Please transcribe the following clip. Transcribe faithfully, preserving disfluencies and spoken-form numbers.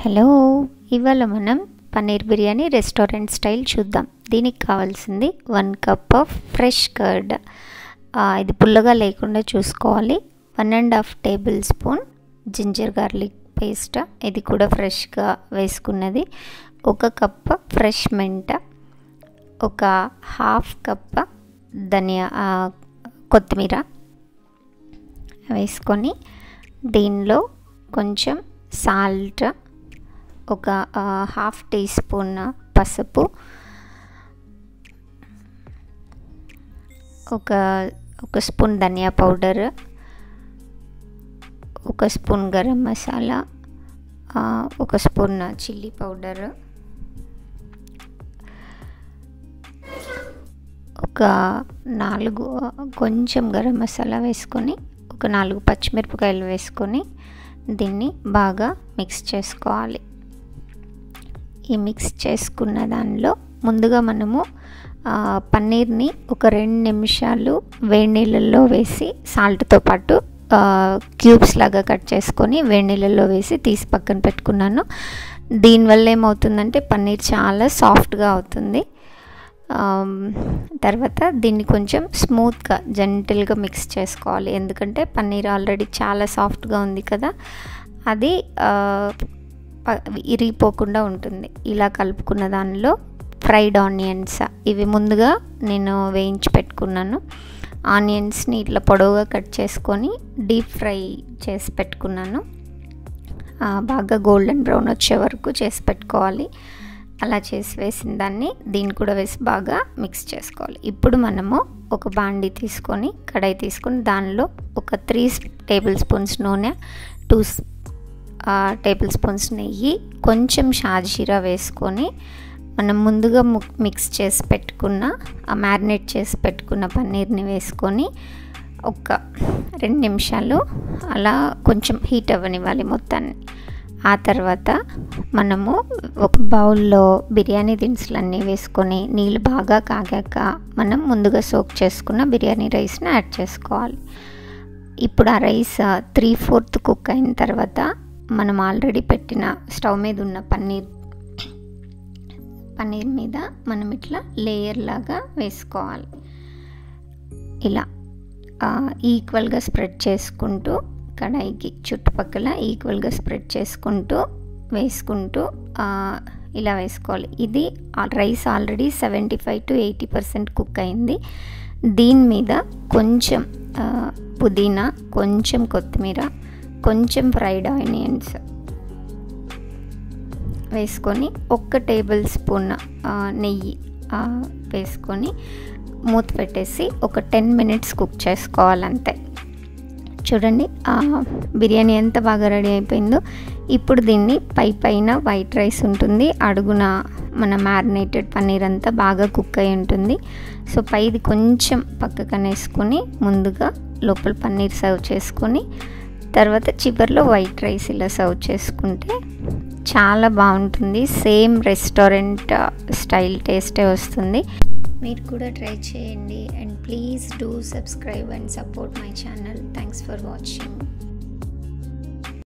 Hello, ఇవాళ మనం paneer biryani restaurant style చూద్దాం. దీనికి కావాల్సింది one cup of fresh curd. ఇది పుల్లగా లేకుండా చూసుకోవాలి. One and half tablespoon ginger garlic paste, ఇది కూడా ఫ్రెష్గా వేసుకున్నది. ఒక కప్ ఫ్రెష్ మెంట్, ఒక హాఫ్ కప్ ధనియా కొత్తిమీర వేసుకొని దీనిలో కొంచెం సాల్ట్, ఒక హాఫ్ టీ స్పూన్ పసుపు, ఒక ఒక స్పూన్ ధనియా పౌడర్, ఒక స్పూన్ గరం మసాలా, ఒక స్పూన్ చిల్లీ పౌడర్, ఒక నాలుగు కొంచెం గరం మసాలా వేసుకొని ఒక నాలుగు పచ్చిమిరపకాయలు వేసుకొని దీన్ని బాగా మిక్స్ చేసుకోవాలి. ఈ మిక్స్ చేసుకున్న దానిలో ముందుగా మనము పన్నీర్ని ఒక రెండు నిమిషాలు వేడి నీళ్ళల్లో వేసి సాల్ట్తో పాటు క్యూబ్స్ లాగా కట్ చేసుకొని వేడి నీళ్ళల్లో వేసి తీసి పక్కన పెట్టుకున్నాను. దీనివల్ల ఏమవుతుందంటే పన్నీర్ చాలా సాఫ్ట్గా అవుతుంది. తర్వాత దీన్ని కొంచెం స్మూత్గా జెంటిల్గా మిక్స్ చేసుకోవాలి, ఎందుకంటే పన్నీర్ ఆల్రెడీ చాలా సాఫ్ట్గా ఉంది కదా, అది ఇరిగిపోకుండా ఉంటుంది. ఇలా కలుపుకున్న దానిలో ఫ్రైడ్ ఆనియన్స్, ఇవి ముందుగా నేను వేయించి పెట్టుకున్నాను. ఆనియన్స్ని ఇట్లా పొడవుగా కట్ చేసుకొని డీప్ ఫ్రై చేసి పెట్టుకున్నాను. బాగా గోల్డెన్ బ్రౌన్ వచ్చే వరకు చేసి పెట్టుకోవాలి. అలా చేసి వేసిన దాన్ని దీన్ని కూడా వేసి బాగా మిక్స్ చేసుకోవాలి. ఇప్పుడు మనము ఒక బాండీ తీసుకొని కడాయి తీసుకొని దానిలో ఒక త్రీ టేబుల్ స్పూన్స్ నూనె, టూ టేబుల్ స్పూన్స్ నెయ్యి, కొంచెం షాజీరా వేసుకొని మనం ముందుగా మిక్స్ చేసి పెట్టుకున్న మ్యారినేట్ చేసి పెట్టుకున్న పన్నీర్ని వేసుకొని ఒక రెండు నిమిషాలు అలా కొంచెం హీట్ అవ్వనివ్వాలి మొత్తాన్ని. ఆ తర్వాత మనము ఒక బౌల్లో బిర్యానీ దినుసులన్నీ వేసుకొని నీళ్ళు బాగా కాగాక మనం ముందుగా సోక్ చేసుకున్న బిర్యానీ రైస్ని యాడ్ చేసుకోవాలి. ఇప్పుడు ఆ రైస్ త్రీ ఫోర్త్ కుక్ అయిన తర్వాత మనం ఆల్రెడీ పెట్టిన స్టవ్ మీద ఉన్న పన్నీర్ పన్నీర్ మీద మనం ఇట్లా లేయర్ లాగా వేసుకోవాలి. ఇలా ఈక్వల్గా స్ప్రెడ్ చేసుకుంటూ కడాయికి చుట్టుపక్కల ఈక్వల్గా స్ప్రెడ్ చేసుకుంటూ వేసుకుంటూ ఇలా వేసుకోవాలి. ఇది rice already seventy five to eighty percent cook అయింది. దీని మీద కొంచెం పుదీనా, కొంచెం కొత్తిమీర, కొంచెం ఫ్రైడ్ ఆనియన్స్ వేసుకొని ఒక టేబుల్ స్పూన్ నెయ్యి వేసుకొని మూత పెట్టేసి ఒక టెన్ మినిట్స్ కుక్ చేసుకోవాలంతే. చూడండి బిర్యానీ ఎంత బాగా రెడీ అయిపోయిందో. ఇప్పుడు దీన్ని పై పైన వైట్ రైస్ ఉంటుంది, అడుగున మన మ్యారినేటెడ్ పన్నీర్ అంతా బాగా కుక్ అయి ఉంటుంది. సో పైది కొంచెం పక్కన వేసుకొని ముందుగా లోపల పన్నీర్ సర్వ్ చేసుకొని తర్వాత చివరిలో వైట్ రైస్ ఇలా సర్వ్ చేసుకుంటే చాలా బాగుంటుంది. సేమ్ రెస్టారెంట్ స్టైల్ టేస్టే వస్తుంది. మీరు కూడా ట్రై చేయండి. And please do subscribe and support my channel. Thanks for watching.